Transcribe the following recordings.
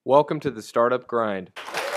Welcome to the Startup Grind.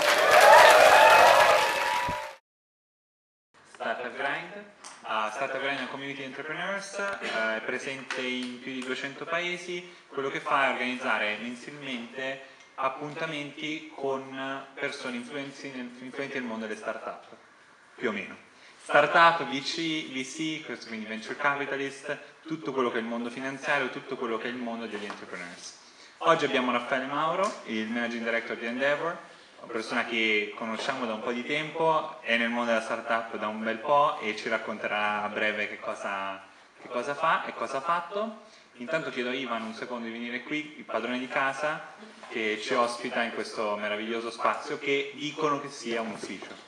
Startup Grind. Startup Grind è una community di entrepreneurs, è presente in più di 200 paesi. Quello che fa è organizzare mensilmente appuntamenti con persone influenti nel mondo delle startup, più o meno. Startup, VC, questo quindi venture capitalist, tutto quello che è il mondo finanziario, tutto quello che è il mondo degli entrepreneurs. Oggi abbiamo Raffaele Mauro, il managing director di Endeavor, una persona che conosciamo da un po' di tempo, è nel mondo della startup da un bel po' e ci racconterà a breve che cosa fa e cosa ha fatto. Intanto chiedo a Ivan un secondo di venire qui, il padrone di casa, che ci ospita in questo meraviglioso spazio che dicono che sia un ufficio.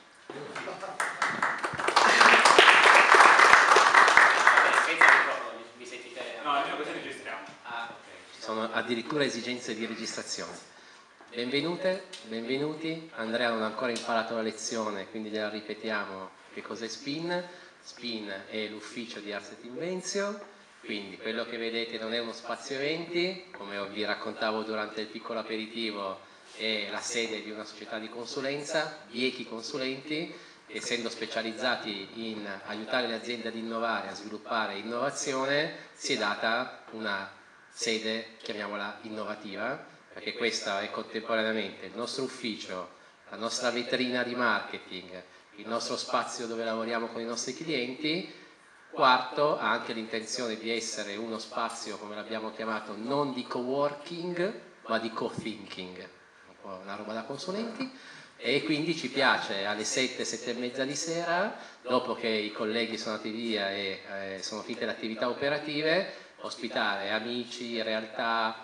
Mi sentite? No, almeno così registriamo. Ci sono addirittura esigenze di registrazione. Benvenute, benvenuti. Andrea non ha ancora imparato la lezione, quindi gliela ripetiamo. Che cos'è SPIN? SPIN è l'ufficio di Asset Invention, quindi quello che vedete non è uno spazio eventi, come vi raccontavo durante il piccolo aperitivo, è la sede di una società di consulenza, Biechi Consulenti, essendo specializzati in aiutare le aziende ad innovare, a sviluppare innovazione, si è data una sede, chiamiamola innovativa, perché questa è contemporaneamente il nostro ufficio, la nostra vetrina di marketing, il nostro spazio dove lavoriamo con i nostri clienti. Quarto, ha anche l'intenzione di essere uno spazio, come l'abbiamo chiamato, non di coworking, ma di co-thinking, un po' una roba da consulenti, e quindi ci piace alle 7, 7 e mezza di sera, dopo che i colleghi sono andati via e sono finite le attività operative, ospitare amici, realtà,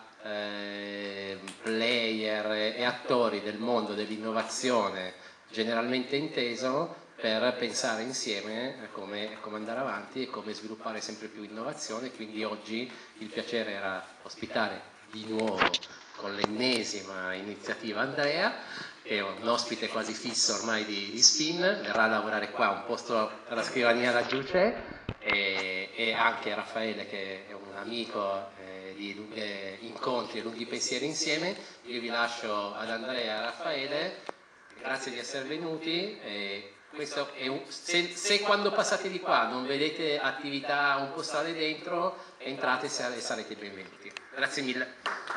player e attori del mondo dell'innovazione generalmente inteso, per pensare insieme a come andare avanti e come sviluppare sempre più innovazione. Quindi oggi il piacere era ospitare di nuovo con l'ennesima iniziativa Andrea, che è un ospite quasi fisso ormai di SPIN, verrà a lavorare qua, un posto alla scrivania laggiù c'è, e anche Raffaele che è un amico di lunghi incontri e lunghi pensieri insieme. Io vi lascio ad Andrea e a Raffaele, grazie di essere venuti. Questo è se quando passate di qua non vedete attività un po' strane dentro, entrate e sarete benvenuti. Grazie mille.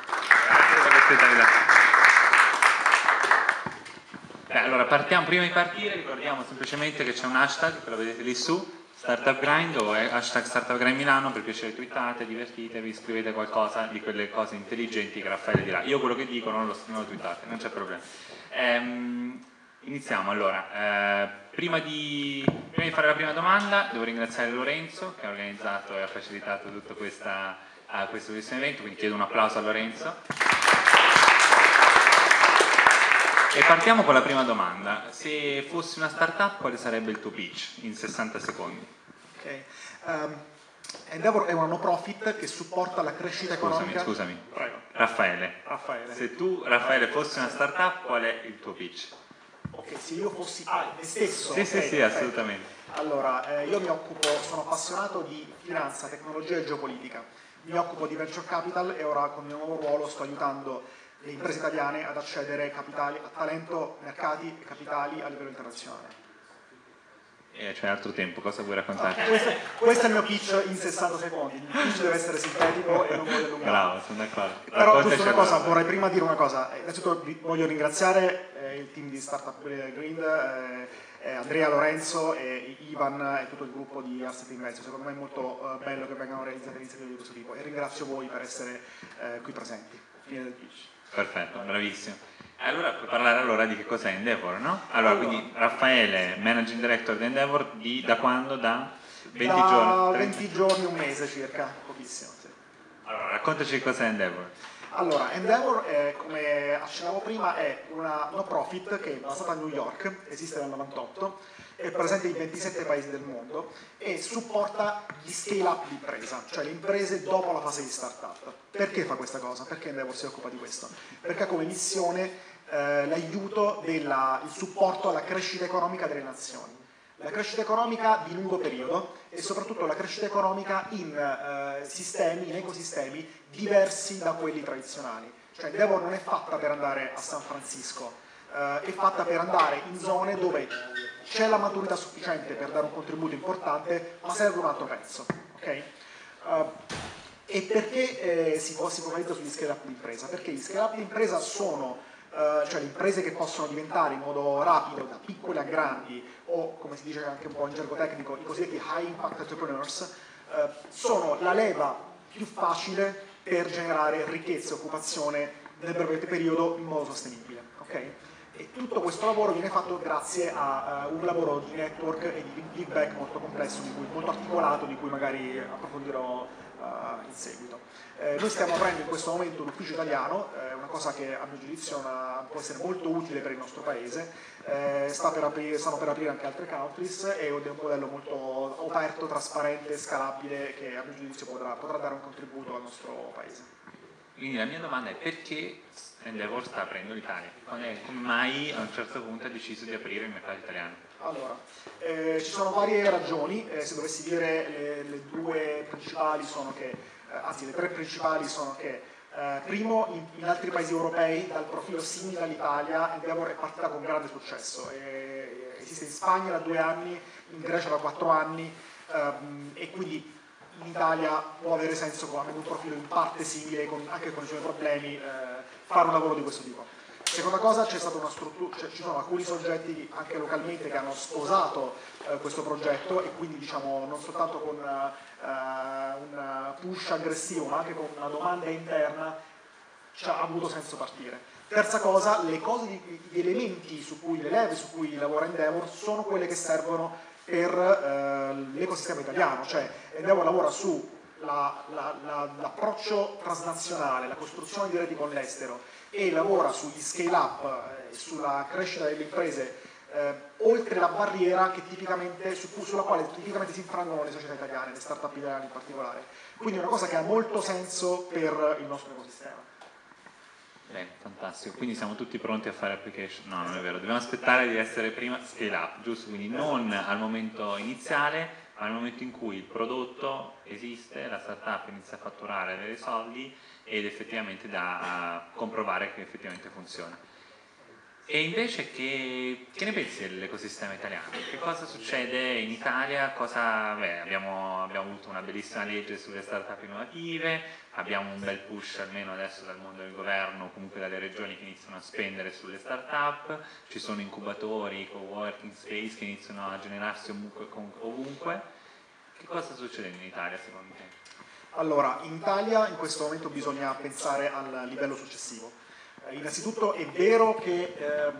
Allora partiamo, prima di partire ricordiamo semplicemente che c'è un hashtag, che lo vedete lì su, Startup Grind o hashtag Startup Grind Milano, per piacere twittate, divertitevi, scrivete qualcosa di quelle cose intelligenti che Raffaele dirà. Io quello che dico non lo twittate, non c'è problema. Iniziamo allora. Prima di fare la prima domanda devo ringraziare Lorenzo che ha organizzato e ha facilitato tutto questo evento, quindi chiedo un applauso a Lorenzo. E partiamo con la prima domanda. Se fossi una startup, quale sarebbe il tuo pitch in 60 secondi? Ok. Endeavor è una no profit che supporta la crescita economica. Scusami. Prego. Raffaele. Raffaele. Se tu, Raffaele, fossi una startup, qual è il tuo pitch? Ok, se io fossi me stesso. Sì, okay, sì, sì, perfetto. assolutamente. Allora, io sono appassionato di finanza, tecnologia e geopolitica. Mi occupo di venture capital e ora con il mio nuovo ruolo sto aiutando le imprese italiane ad accedere a talento, mercati e capitali a livello internazionale. C'è altro tempo, cosa vuoi raccontarci? Questo è il mio pitch in 60 secondi. Il pitch deve essere sintetico e non voglio allungare. Bravo, sono d'accordo. Però giusto una cosa, vorrei prima dire una cosa. Innanzitutto voglio ringraziare il team di Startup Grind, Andrea, Lorenzo, e Ivan e tutto il gruppo di Asset Invention. Secondo me è molto bello che vengano realizzate iniziative di questo tipo e ringrazio voi per essere qui presenti. Fine del pitch. Perfetto, bravissimo. Allora puoi parlare allora di che cos'è Endeavor, no? Allora, quindi Raffaele, managing director di Endeavor, da quando? Da 20 giorni? 20 giorni, un mese circa, pochissimo. Sì. Allora, raccontaci cos'è Endeavor. Allora, Endeavor, come accennavo prima, è una no profit che è basata a New York, esiste dal 98, è presente in 27 paesi del mondo e supporta gli scale up di impresa, cioè le imprese dopo la fase di startup. Perché fa questa cosa? Perché Endeavor si occupa di questo? Perché ha come missione l'aiuto, il supporto alla crescita economica delle nazioni. La crescita economica di lungo periodo e soprattutto la crescita economica in ecosistemi diversi da quelli tradizionali. cioè Endeavor non è fatta per andare a San Francisco, è fatta per andare in zone dove c'è la maturità sufficiente per dare un contributo importante, ma serve un altro pezzo. Okay? E perché si focalizza sugli scale up di impresa? Perché gli scale up di impresa sono cioè le imprese che possono diventare in modo rapido da piccole a grandi, o come si dice anche un po' in gergo tecnico, i cosiddetti high impact entrepreneurs, sono la leva più facile per generare ricchezza e occupazione nel breve periodo in modo sostenibile. Okay? E tutto questo lavoro viene fatto grazie a un lavoro di network e di feedback molto complesso, molto articolato, di cui magari approfondirò in seguito. Noi stiamo aprendo in questo momento un ufficio italiano, una cosa che a mio giudizio può essere molto utile per il nostro paese, stanno per aprire anche altre countries, ed è un modello molto aperto, trasparente, scalabile, che a mio giudizio potrà dare un contributo al nostro paese. Quindi la mia domanda è: perché Endeavor sta aprendo l'Italia? Come mai a un certo punto ha deciso di aprire il mercato italiano? Allora, ci sono varie ragioni, se dovessi dire le due principali sono che, anzi le tre principali sono che, primo, in altri paesi europei, dal profilo simile all'Italia, Endeavor è partita con grande successo. Esiste in Spagna da 2 anni, in Grecia da 4 anni, e quindi in Italia può avere senso, avendo un profilo in parte simile, anche con i suoi problemi, fare un lavoro di questo tipo. Seconda cosa, c'è stata una struttura, ci sono alcuni soggetti anche localmente che hanno sposato questo progetto, e quindi diciamo non soltanto con un push aggressivo, ma anche con una domanda interna ha avuto senso partire. Terza cosa, gli elementi le leve su cui lavora Endeavor sono quelle che servono per l'ecosistema italiano, cioè Endeavor lavora su l'approccio transnazionale, la costruzione di reti con l'estero, e lavora sugli scale up, sulla crescita delle imprese oltre la barriera sulla quale tipicamente si infrangono le società italiane, le start-up italiane in particolare. Quindi è una cosa che ha molto senso per il nostro ecosistema. Bene, fantastico. Quindi siamo tutti pronti a fare application? No, non è vero, dobbiamo aspettare di essere prima scale up, giusto? Quindi non al momento iniziale, ma al momento in cui il prodotto esiste, la startup inizia a fatturare, avere soldi, ed effettivamente da comprovare che effettivamente funziona. E invece che ne pensi dell'ecosistema italiano? Che cosa succede in Italia? Abbiamo avuto una bellissima legge sulle start-up innovative, abbiamo un bel push almeno adesso dal mondo del governo, comunque dalle regioni, che iniziano a spendere sulle start-up, ci sono incubatori, co-working space che iniziano a generarsi ovunque. Che cosa sta succedendo in Italia secondo te? Allora, in Italia in questo momento bisogna pensare al livello successivo. Innanzitutto è vero che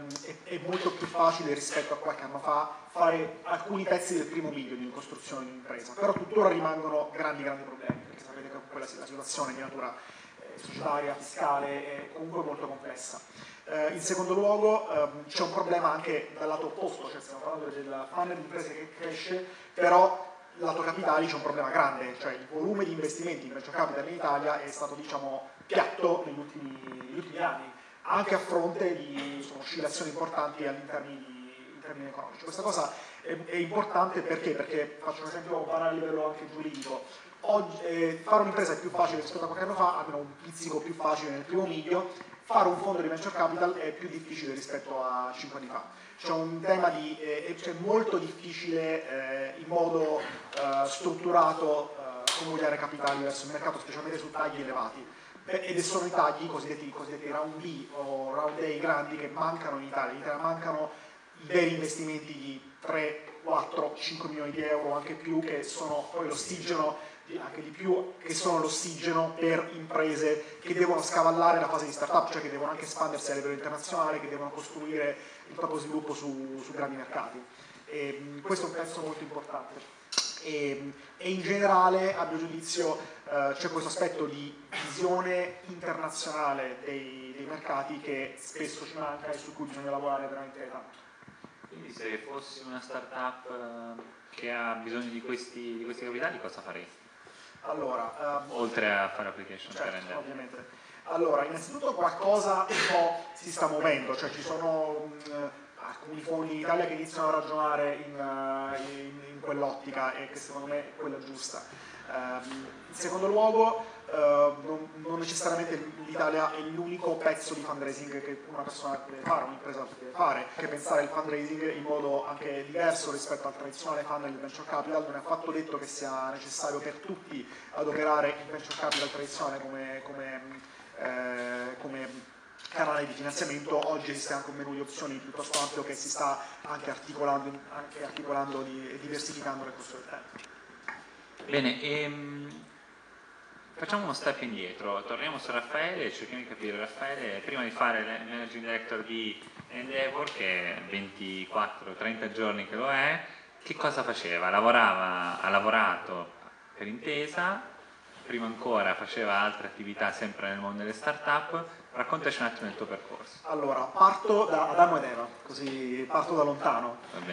è molto più facile rispetto a qualche anno fa fare alcuni pezzi del primo miglio di costruzione di un'impresa, però tuttora rimangono grandi problemi, perché sapete che la situazione di natura societaria, fiscale è comunque molto complessa. In secondo luogo c'è un problema anche dal lato opposto, cioè stiamo parlando del funnel di imprese che cresce, però lato capitali c'è un problema grande, cioè il volume di investimenti in venture capital in Italia è stato piatto negli ultimi anni, anche a fronte di oscillazioni importanti in termini economici. Questa cosa è importante perché faccio un esempio banale a livello anche giuridico. Oggi, fare un'impresa è più facile rispetto a qualche anno fa, almeno un pizzico più facile nel primo miglio. Fare un fondo di venture capital è più difficile rispetto a 5 anni fa. C'è un tema c'è molto difficile in modo strutturato convogliare capitali verso il mercato, specialmente su tagli elevati. Ed sono i tagli cosiddetti round B o round A grandi che mancano in Italia. In Italia mancano i veri investimenti di 3, 4, 5 milioni di euro, anche più, che sono poi l'ossigeno, anche di più, che sono l'ossigeno per imprese che devono scavallare la fase di startup, cioè che devono anche espandersi a livello internazionale, che devono costruire il proprio sviluppo su grandi mercati. Questo è un pezzo molto importante. E in generale, a mio giudizio, c'è questo aspetto di visione internazionale dei mercati che spesso ci manca e su cui bisogna lavorare veramente tanto. Quindi se fossi una startup che ha bisogno di questi capitali, cosa faresti? Allora, oltre a fare application, certo, per rendere. Ovviamente. Allora, innanzitutto qualcosa un po' si sta muovendo, cioè ci sono alcuni fondi in Italia che iniziano a ragionare in quell'ottica, e che secondo me è quella giusta. In secondo luogo, non necessariamente l'Italia è l'unico pezzo di fundraising che una persona deve fare, un'impresa deve fare, che pensare il fundraising in modo anche diverso rispetto al tradizionale funnel del venture capital. Non è affatto detto che sia necessario per tutti adoperare il venture capital tradizionale come canale di finanziamento. Oggi esiste anche un menu di opzioni piuttosto ampio che si sta anche articolando e diversificando nel corso del tempo. Bene, facciamo uno step indietro, torniamo su Raffaele e cerchiamo di capire, Raffaele, prima di fare il Managing Director di Endeavor, che è 24-30 giorni che lo è, che cosa faceva? Ha lavorato per Intesa, prima ancora faceva altre attività sempre nel mondo delle start-up. Raccontaci un attimo il tuo percorso. Allora, parto da Adamo ed Eva, così parto da lontano,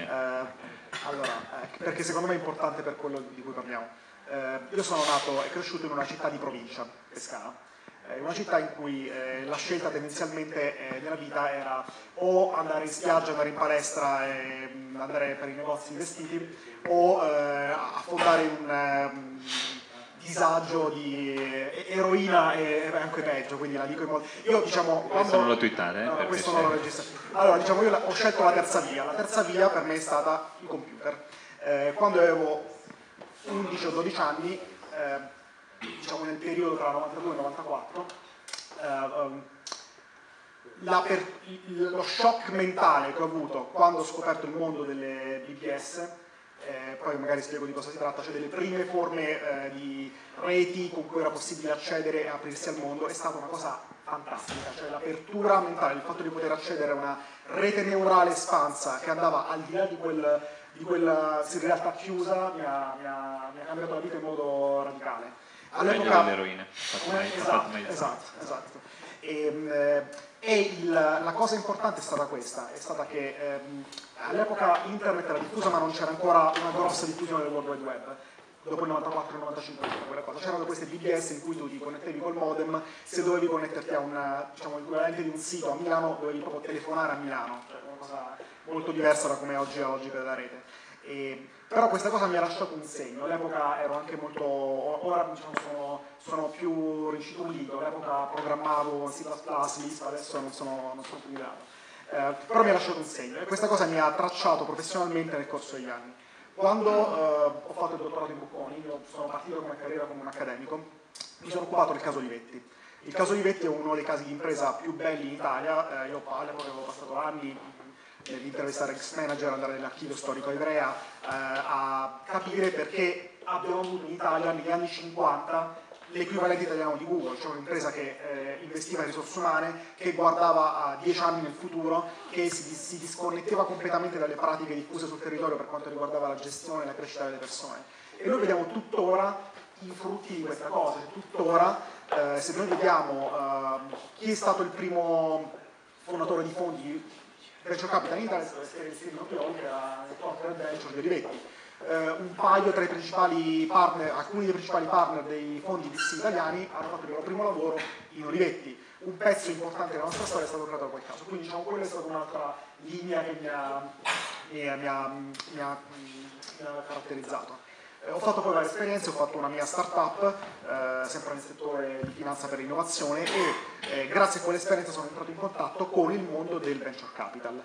perché secondo me è importante per quello di cui parliamo. Io sono nato e cresciuto in una città di provincia, Pescara, una città in cui la scelta tendenzialmente nella vita era o andare in spiaggia, andare in palestra e andare per i negozi di vestiti, o affondare in un disagio di eroina e anche peggio, quindi la dico in modo... Io diciamo... Questo non lo twittate, no, questo non lo registro. Allora, diciamo, io ho scelto la terza via. La terza via per me è stata il computer. Quando avevo 11 o 12 anni, diciamo nel periodo tra 92 e 94, lo shock mentale che ho avuto quando ho scoperto il mondo delle BBS, poi magari spiego di cosa si tratta, cioè delle prime forme di reti con cui era possibile accedere e aprirsi al mondo, è stata una cosa fantastica, cioè l'apertura mentale, il fatto di poter accedere a una rete neurale espansa che andava al di là di quella realtà chiusa mi ha cambiato la vita in modo radicale. All'epoca dell'eroina. Esatto. La cosa importante è stata questa, è stata che all'epoca internet era diffusa ma non c'era ancora una grossa diffusione del World Wide Web. Dopo il 94 e il 95 c'erano queste BBS in cui tu ti connettevi col modem, se dovevi connetterti a l'equivalente di un sito a Milano dovevi proprio telefonare a Milano, cioè una cosa molto diversa da come oggi è la logica della rete. Però questa cosa mi ha lasciato un segno. All'epoca ero anche molto, ora diciamo sono più rincitrullito, all'epoca programmavo C++, Lisp, adesso non sono più in grado. Però mi ha lasciato un segno e questa cosa mi ha tracciato professionalmente nel corso degli anni. Quando ho fatto il dottorato in Bocconi, io sono partito come carriera come un accademico, mi sono occupato del caso Olivetti. Il caso Olivetti è uno dei casi di impresa più belli in Italia. Io all'epoca avevo passato anni di intervistare ex manager, andare nell'archivio storico Ivrea a capire perché abbiamo avuto in Italia negli anni 50 l'equivalente italiano di Google, cioè un'impresa che investiva in risorse umane, che guardava a 10 anni nel futuro, che si disconnetteva completamente dalle pratiche diffuse sul territorio per quanto riguardava la gestione e la crescita delle persone. E noi vediamo tuttora i frutti di questa cosa, tuttora se noi vediamo chi è stato il primo fondatore di fondi venture capital in Italia, che era il corporate venture di Olivetti. Un paio tra i principali partner, alcuni dei principali partner dei fondi VC italiani hanno fatto il loro primo lavoro in Olivetti. Un pezzo importante della nostra storia è stato creato da quel caso, quindi diciamo quella è stata un'altra linea che mi ha caratterizzato. Ho fatto poi varie esperienze, ho fatto una mia startup, sempre nel settore di finanza per l'innovazione e grazie a quell'esperienza sono entrato in contatto con il mondo del venture capital.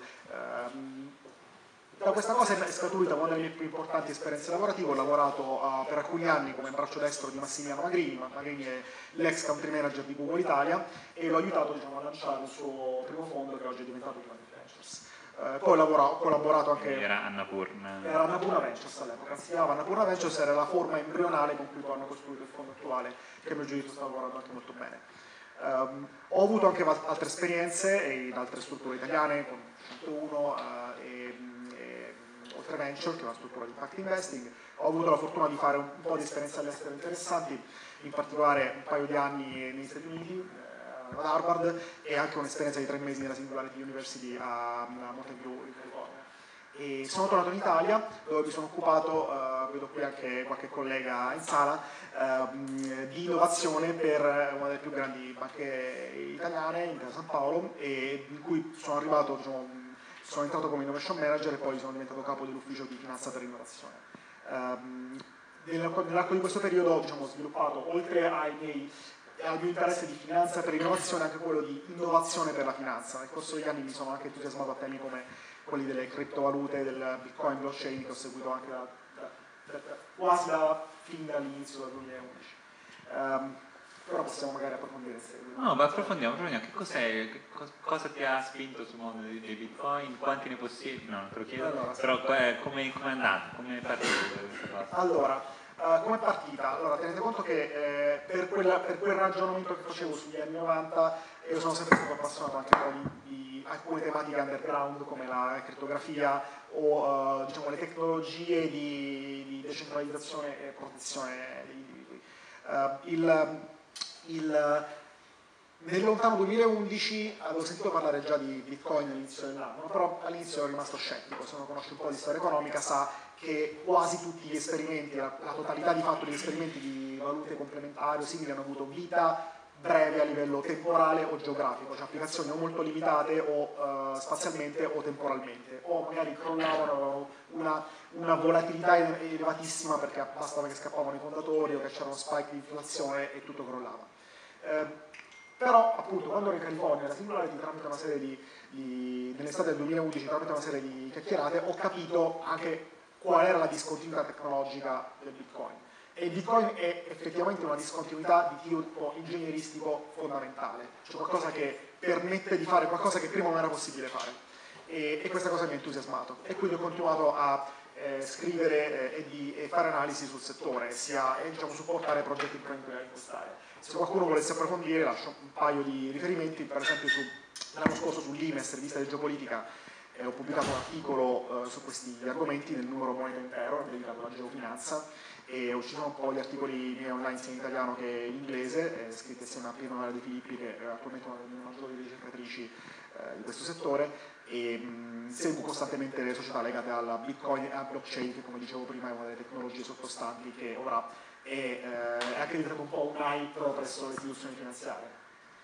Da questa cosa è scaturita una delle mie più importanti esperienze lavorative. Ho lavorato per alcuni anni come braccio destro di Massimiliano Magrini. Magrini è l'ex country manager di Google Italia e l'ho aiutato a lanciare il suo primo fondo che oggi è diventato Planet Ventures. Poi ho collaborato anche... Era Annapurna. Era Annapurna Ventures all'epoca, si chiamava Annapurna Ventures, era la forma embrionale con cui poi hanno costruito il fondo attuale, che a mio giudizio sta lavorando anche molto bene. Ho avuto anche altre esperienze in altre strutture italiane, con 101 Oltre Venture, che è una struttura di impact investing. Ho avuto la fortuna di fare un po' di esperienze all'estero interessanti, in particolare un paio di anni negli Stati Uniti, ad Harvard, e anche un'esperienza di 3 mesi nella Singularity University a Mountain View in California. E sono tornato in Italia, dove mi sono occupato, vedo qui anche qualche collega in sala, di innovazione per una delle più grandi banche italiane, Intesa San Paolo, e in cui sono arrivato, sono entrato come innovation manager e poi sono diventato capo dell'ufficio di finanza per l'innovazione. nell'arco di questo periodo, diciamo, ho sviluppato, oltre al mio interesse di finanza per l'innovazione, anche quello di innovazione per la finanza. Nel corso degli anni mi sono anche entusiasmato a temi come quelli delle criptovalute, del Bitcoin, blockchain, che ho seguito anche quasi fin dall'inizio del 2011. Però possiamo magari approfondire in seguito. No, ma approfondiamo. Che cos'è? Cosa ti ha spinto sul mondo dei Bitcoin? Quanti ne possiedi? No, non te lo chiedo. Allora, però come è andata? Come è partita questa cosa? Allora, come è partita? Allora, tenete conto che per quel ragionamento che facevo sugli anni 90, io sono sempre stato appassionato anche di alcune tematiche underground come la crittografia o diciamo, le tecnologie di decentralizzazione e protezione degli individui. Nel lontano 2011 avevo sentito parlare già di Bitcoin all'inizio dell'anno, però all'inizio ero rimasto scettico. Se uno conosce un po' di storia economica sa che quasi tutti gli esperimenti, la totalità di fatto degli esperimenti di valute complementari o simili hanno avuto vita breve a livello temporale o geografico, cioè applicazioni o molto limitate o spazialmente o temporalmente, o magari crollavano, avevano una volatilità elevatissima perché bastava che scappavano i fondatori o che c'era uno spike di inflazione e tutto crollava. Però appunto quando ero in California, la Singularity, tramite una serie nell'estate del 2011, tramite una serie di chiacchierate, ho capito anche qual era la discontinuità tecnologica del Bitcoin. E il Bitcoin è effettivamente una discontinuità di tipo ingegneristico fondamentale, cioè qualcosa che permette di fare qualcosa che prima non era possibile fare. E questa cosa mi ha entusiasmato. E quindi ho continuato a scrivere e fare analisi sul settore, e diciamo, supportare progetti imprenditoriali in quest'area. Se qualcuno volesse approfondire, lascio un paio di riferimenti. Per esempio l'anno scorso sull'IMES, rivista di geopolitica, ho pubblicato un articolo su questi argomenti nel numero Moneta Intero dedicato alla geofinanza, e ci sono un po' gli articoli miei online sia in italiano che in inglese, scritti assieme a Pino Nara De Filippi, che è attualmente una delle maggiori ricercatrici di questo settore, e seguo costantemente le società legate alla Bitcoin e alla blockchain, che come dicevo prima è una delle tecnologie sottostanti che ora è anche diventato un po' un hype presso le istituzioni finanziarie.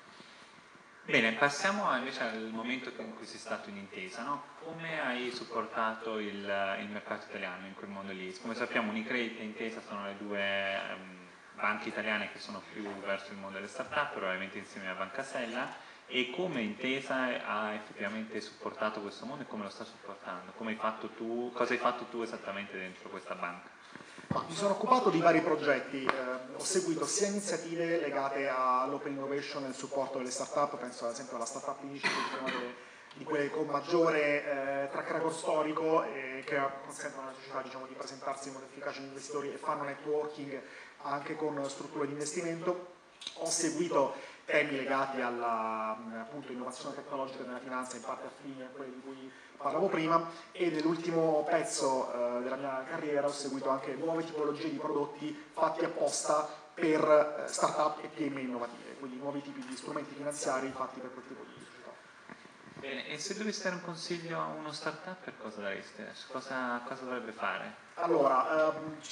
Bene, passiamo invece al momento in cui sei stato in Intesa, no? Come hai supportato il mercato italiano in quel mondo lì? Come sappiamo Unicredit e Intesa sono le due banche italiane che sono più verso il mondo delle start-up, probabilmente insieme a Banca Sella, e come Intesa ha effettivamente supportato questo mondo e come lo sta supportando? Come hai fatto tu, cosa hai fatto tu esattamente dentro questa banca? Mi sono occupato di vari progetti, ho seguito sia iniziative legate all'open innovation e al supporto delle start-up, penso ad esempio alla Startup Initiative, una di quelle con maggiore track record storico e che consentono alla società, diciamo, di presentarsi in modo efficace agli investitori e fanno networking anche con strutture di investimento. Ho seguito temi legati alla appunto, innovazione tecnologica nella finanza, in parte affini a quelli di cui parlavo prima, e nell'ultimo pezzo della mia carriera ho seguito anche nuove tipologie di prodotti fatti apposta per start-up e PMI innovative, quindi nuovi tipi di strumenti finanziari fatti per quel tipo di società. Bene, e se dovessi dare un consiglio a uno start-up, per cosa daresti? Cosa dovrebbe fare? Allora,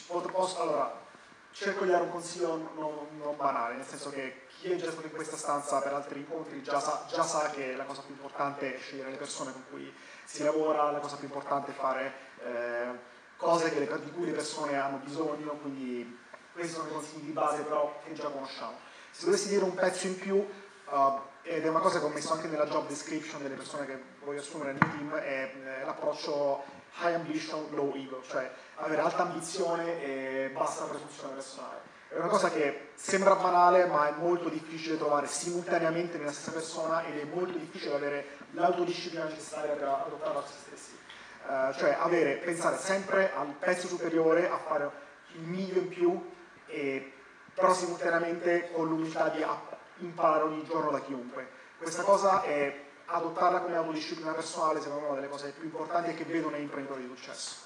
cerco di dare un consiglio non banale, nel senso che chi è già stato in questa stanza per altri incontri già sa che la cosa più importante è scegliere le persone con cui si lavora, la cosa più importante è fare cose di cui le persone hanno bisogno, quindi questi sono i consigli di base però che già conosciamo. Se dovessi dire un pezzo in più, ed è una cosa che ho messo anche nella job description delle persone che voglio assumere nel mio team, è l'approccio high ambition, low ego, cioè avere alta ambizione e bassa presunzione personale. È una cosa che sembra banale, ma è molto difficile trovare simultaneamente nella stessa persona, ed è molto difficile avere l'autodisciplina necessaria per adottarla a se stessi. Cioè pensare sempre al pezzo superiore, a fare il miglio in più, però simultaneamente con l'umiltà di imparare ogni giorno da chiunque. Questa cosa è adottarla come autodisciplina personale, secondo me, è una delle cose più importanti e che vedo nei imprenditori di successo.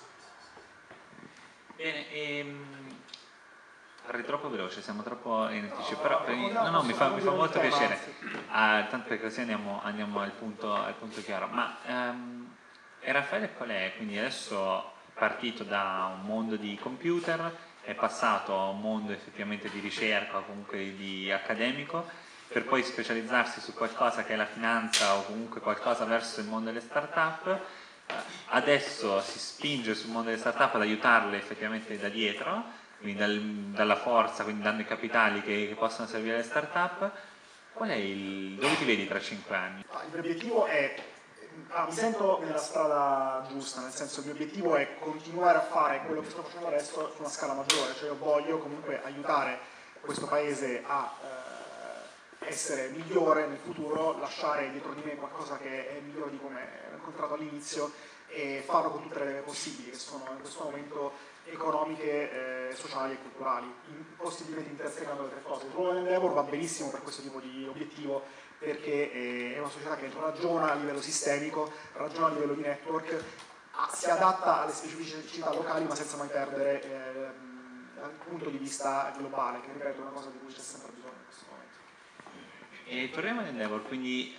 Bene, sarei troppo veloce, siamo troppo in anticipo, però mi fa molto piacere, tanto perché così andiamo al punto chiaro. Ma Raffaele qual è? Quindi adesso è partito da un mondo di computer, è passato a un mondo effettivamente di ricerca o comunque di accademico, per poi specializzarsi su qualcosa che è la finanza o comunque qualcosa verso il mondo delle start-up. Adesso si spinge sul mondo delle start-up ad aiutarle effettivamente da dietro, quindi dalla forza, quindi dando i capitali che possono servire alle start-up. Dove ti vedi tra 5 anni? Il mio obiettivo è, mi sento nella strada giusta, nel senso che il mio obiettivo è continuare a fare quello che sto facendo adesso su una scala maggiore, cioè io voglio comunque aiutare questo paese a essere migliore nel futuro, lasciare dietro di me qualcosa che è migliore di come ho incontrato all'inizio e farlo con tutte le leve possibili, che sono in questo momento economiche, sociali e culturali, possibilmente intersecando le tre cose. Il ruolo dell'Endeavor va benissimo per questo tipo di obiettivo, perché è una società che ragiona a livello sistemico, ragiona a livello di network, si adatta alle specificità locali ma senza mai perdere il punto di vista globale, che ripeto è una cosa di cui c'è sempre bisogno in questo momento. E torniamo ad Endeavor, quindi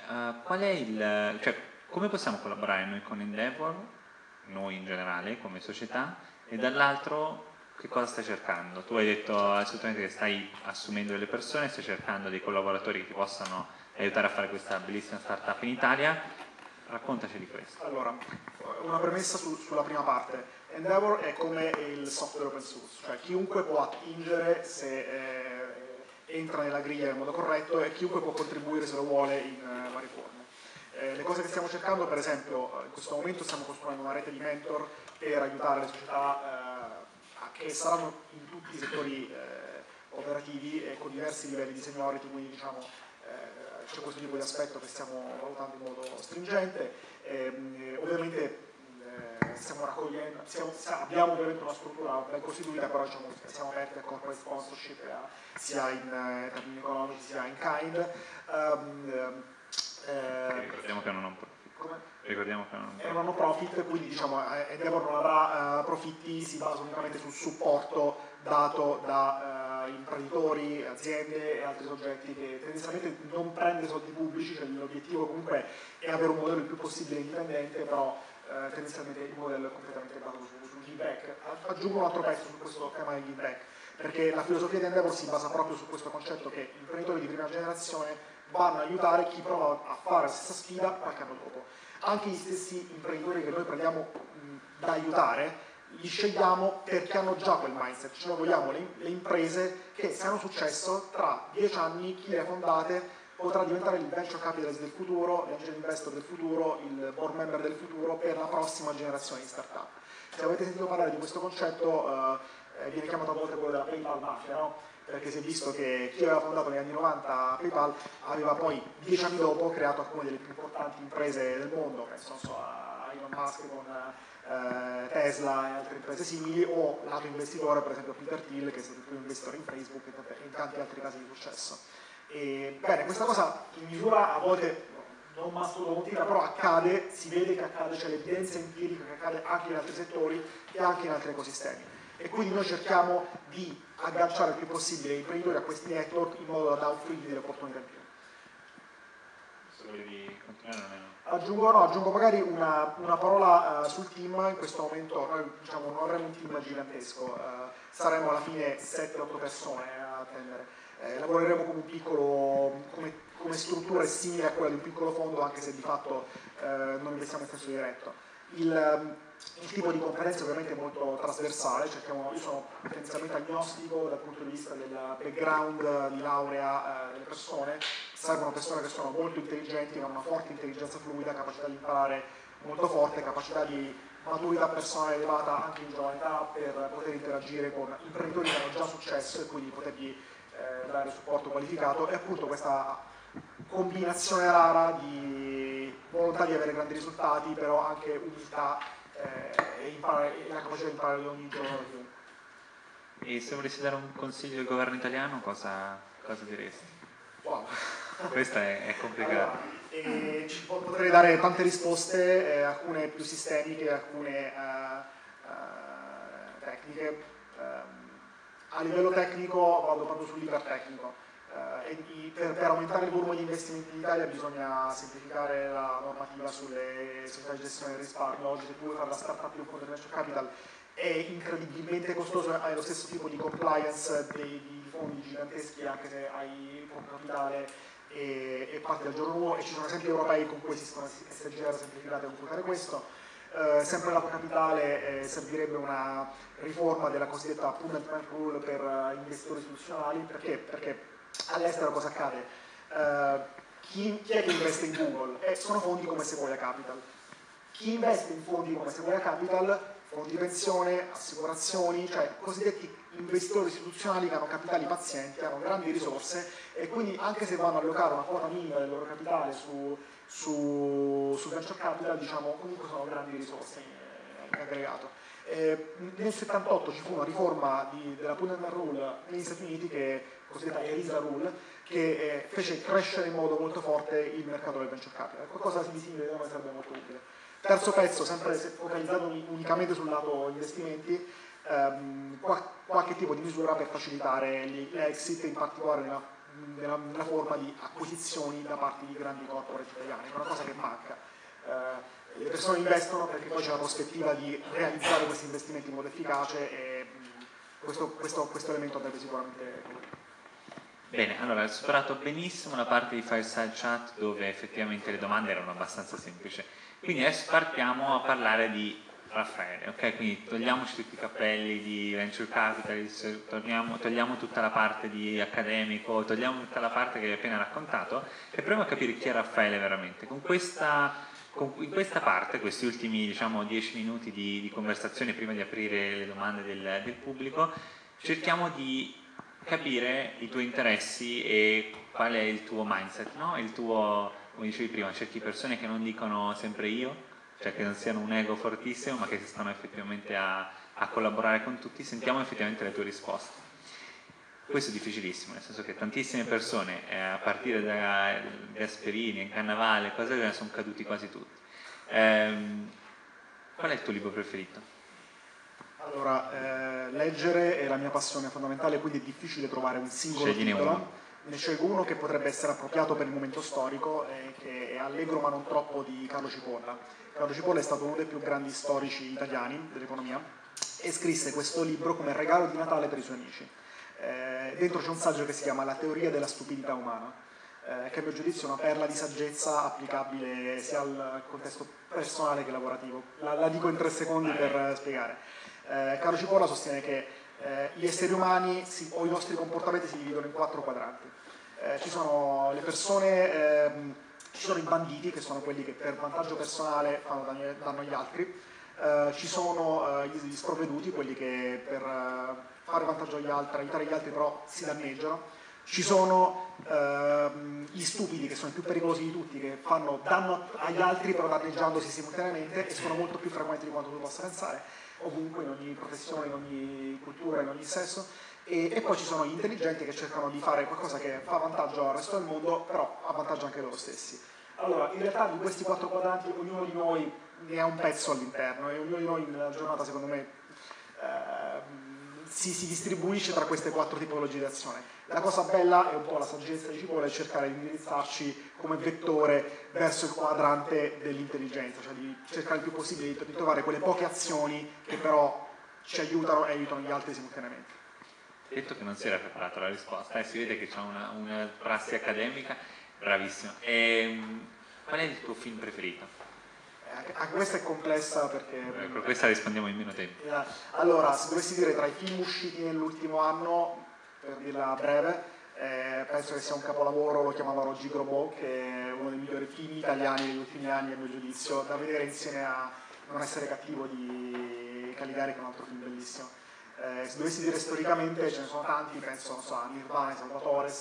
come possiamo collaborare noi con Endeavor, noi in generale come società, e dall'altro che cosa stai cercando? Tu hai detto assolutamente che stai assumendo delle persone, stai cercando dei collaboratori che ti possano aiutare a fare questa bellissima startup in Italia. Raccontaci di questo. Allora, una premessa sulla prima parte. Endeavor è come il software open source, cioè chiunque può attingere se entra nella griglia nel modo corretto e chiunque può contribuire se lo vuole in varie forme. Le cose che stiamo cercando, per esempio, in questo momento stiamo costruendo una rete di mentor per aiutare le società che saranno in tutti i settori operativi e con diversi livelli di seniority, quindi diciamo c'è questo tipo di aspetto che stiamo valutando in modo stringente. Ovviamente stiamo raccogliendo, abbiamo ovviamente una struttura ben costituita, però diciamo, siamo aperti a corporate sponsorship sia in termini economici sia in kind. Ricordiamo che è un non profit. È un non profit, quindi diciamo, Endeavor non avrà profitti, si basa unicamente sul supporto dato da imprenditori, aziende e altri soggetti che tendenzialmente non prende soldi pubblici, cioè l'obiettivo comunque è avere un modello il più possibile indipendente, però tendenzialmente il modello è completamente basato sul give back. Aggiungo un altro pezzo su questo tema del give back, perché la filosofia di Endeavor si basa proprio su questo concetto che gli imprenditori di prima generazione vanno a aiutare chi prova a fare la stessa sfida qualche anno dopo. Anche gli stessi imprenditori che noi prendiamo da aiutare, li scegliamo perché hanno già quel mindset, cioè vogliamo le imprese che se hanno successo tra 10 anni chi le ha fondate potrà diventare il venture capitalist del futuro, l'angel investor del futuro, il board member del futuro per la prossima generazione di startup. Se avete sentito parlare di questo concetto viene chiamato a volte quello della PayPal mafia, no? Perché si è visto che chi aveva fondato negli anni 90 PayPal aveva poi 10 anni dopo creato alcune delle più importanti imprese del mondo, penso a Elon Musk con Tesla e altre imprese simili, o lato investitore per esempio Peter Thiel che è stato il primo investitore in Facebook e in tanti altri casi di successo. Bene, questa cosa in misura a volte non mastodontica, però accade, si vede che accade, c'è l'evidenza empirica che accade anche in altri settori e anche in altri ecosistemi. E quindi noi cerchiamo di agganciare il più possibile gli imprenditori a questi network in modo da offrirgli delle opportunità in più. Se volevi continuare non è... Aggiungo magari una parola sul team. In questo momento noi diciamo, non avremo un team gigantesco, saremo alla fine 7-8 persone a attendere. Lavoreremo come un piccolo, come struttura simile a quella di un piccolo fondo, anche se di fatto non investiamo in senso diretto. Il tipo di competenza ovviamente è molto trasversale, io sono potenzialmente agnostico dal punto di vista del background di laurea delle persone, servono persone che sono molto intelligenti, hanno una forte intelligenza fluida, capacità di imparare molto forte, capacità di maturità personale elevata anche in giovane età per poter interagire con imprenditori che hanno già successo e quindi potergli dare supporto qualificato, e appunto questa combinazione rara di volontà di avere grandi risultati, però anche umiltà e la capacità di imparare ogni giorno da chiunque. E se volessi dare un consiglio al governo italiano, cosa diresti? Wow. Questa è complicata. Allora, potrei dare tante risposte, alcune più sistemiche, alcune tecniche. A livello tecnico vado proprio sull'ipertecnico. Per aumentare il volume di investimenti in Italia bisogna semplificare la normativa sulle società di gestione del risparmio. Oggi se tu vuoi fare la startup di un fondo di venture capital è incredibilmente costoso, hai lo stesso tipo di compliance di fondi giganteschi anche se hai il proprio capitale e parti dal giorno 1, e ci sono esempi europei con cui esistono SGR semplificate per fare questo. Sempre la tua capitale servirebbe una riforma della cosiddetta Pullman Rule per investitori istituzionali. Perché? Perché all'estero cosa accade? Chi è che investe in Google? Sono fondi come Sequoia Capital. Chi investe in fondi come Sequoia Capital, fondi di pensione, assicurazioni, cioè cosiddetti investitori istituzionali che hanno capitali pazienti, hanno grandi risorse e quindi anche se vanno a allocare una quota minima del loro capitale su venture capital, diciamo, comunque sono grandi risorse in aggregato. Nel 78 ci fu una riforma della Pullman Rule negli Stati Uniti, che è cosiddetta ERISA Rule, che fece crescere in modo molto forte il mercato del venture capital. Qualcosa di simile da noi sarebbe molto utile. Terzo pezzo, sempre focalizzato unicamente sul lato investimenti, qualche tipo di misura per facilitare l'exit, in particolare nella forma di acquisizioni da parte di grandi corporate italiane, è una cosa che manca. Le persone investono perché poi c'è la prospettiva di realizzare questi investimenti in modo efficace e questo elemento andrebbe sicuramente. Bene, allora hai superato benissimo la parte di fireside chat dove effettivamente le domande erano abbastanza semplici. Quindi adesso partiamo a parlare di Raffaele, ok? Quindi togliamoci tutti i cappelli di venture capitalist, togliamo tutta la parte di accademico, togliamo tutta la parte che hai appena raccontato e proviamo a capire chi è Raffaele veramente. In questa parte, questi ultimi diciamo 10 minuti di conversazione prima di aprire le domande del pubblico, cerchiamo di capire i tuoi interessi e qual è il tuo mindset, no? Il tuo, come dicevi prima, cerchi persone che non dicono sempre io, cioè che non siano un ego fortissimo, ma che stanno effettivamente a collaborare con tutti. Sentiamo effettivamente le tue risposte. Questo è difficilissimo, nel senso che tantissime persone, a partire da Gasperini, in Cannavale, cose che sono caduti quasi tutti. Qual è il tuo libro preferito? Allora, leggere è la mia passione fondamentale, quindi è difficile trovare un singolo Scegliene titolo. uno. Ne scelgo uno che potrebbe essere appropriato per il momento storico, che è Allegro ma non troppo di Carlo Cipolla. Carlo Cipolla è stato uno dei più grandi storici italiani dell'economia e scrisse questo libro come regalo di Natale per i suoi amici. Dentro c'è un saggio che si chiama La teoria della stupidità umana, che a mio giudizio è una perla di saggezza applicabile sia al contesto personale che lavorativo. La dico in 3 secondi per spiegare. Carlo Cipolla sostiene che gli esseri umani o i nostri comportamenti si dividono in 4 quadranti. Ci sono le persone, ci sono i banditi, che sono quelli che per vantaggio personale fanno danno agli altri, ci sono gli sprovveduti, quelli che per fare vantaggio agli altri, aiutare gli altri però si danneggiano. Ci sono gli stupidi, che sono i più pericolosi di tutti, che fanno danno agli altri però danneggiandosi simultaneamente e sono molto più frequenti di quanto tu possa pensare, ovunque, in ogni professione, in ogni cultura, in ogni sesso. E poi ci sono gli intelligenti che cercano di fare qualcosa che fa vantaggio al resto del mondo, però ha vantaggio anche loro stessi. Allora, in realtà di questi 4 quadranti ognuno di noi ne ha un pezzo all'interno e ognuno di noi nella giornata, secondo me, si distribuisce tra queste 4 tipologie di azione. La cosa bella è un po' la saggezza di Cipolla, è cercare di indirizzarci come vettore verso il quadrante dell'intelligenza, cioè di cercare il più possibile di trovare quelle poche azioni che però ci aiutano e aiutano gli altri simultaneamente. Hai detto che non si era preparato alla risposta, si vede che c'è una prassi accademica, bravissimo. Qual è il tuo film preferito? Anche questa è complessa perché. Per questa rispondiamo in meno tempo. Allora, se dovessi dire tra i film usciti nell'ultimo anno, per dirla breve, penso che sia un capolavoro, lo chiamavano Gigrobò, che è uno dei migliori film italiani degli ultimi anni a mio giudizio, da vedere insieme a Non essere cattivo di Caligari, che è un altro film bellissimo. Se dovessi dire storicamente ce ne sono tanti, penso non so, a Nirvana, a Salvatore,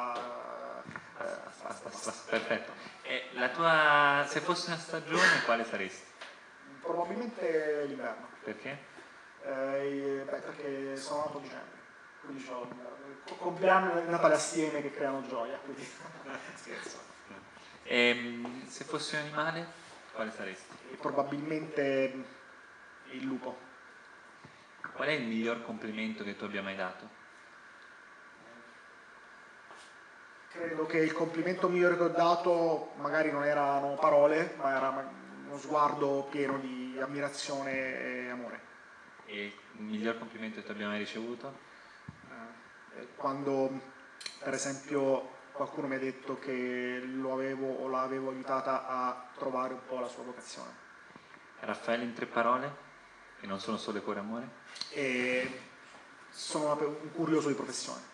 Perfetto. Se fosse una stagione, quale saresti? Probabilmente l'inverno. Perché? Perché sono nato a dicembre, quindi ho compleanno e Natale assieme che creano gioia, quindi scherzo. Se fossi un animale, quale saresti? Probabilmente il lupo. Qual è il miglior complimento che tu abbia mai dato? Credo che il complimento migliore che ho dato magari non erano parole, ma era uno sguardo pieno di ammirazione e amore. E il miglior complimento che tu abbia mai ricevuto? Quando, per esempio, qualcuno mi ha detto che lo avevo o l'avevo aiutata a trovare un po' la sua vocazione. Raffaele, in 3 parole, che non sono solo cuore e amore? E sono un curioso di professione.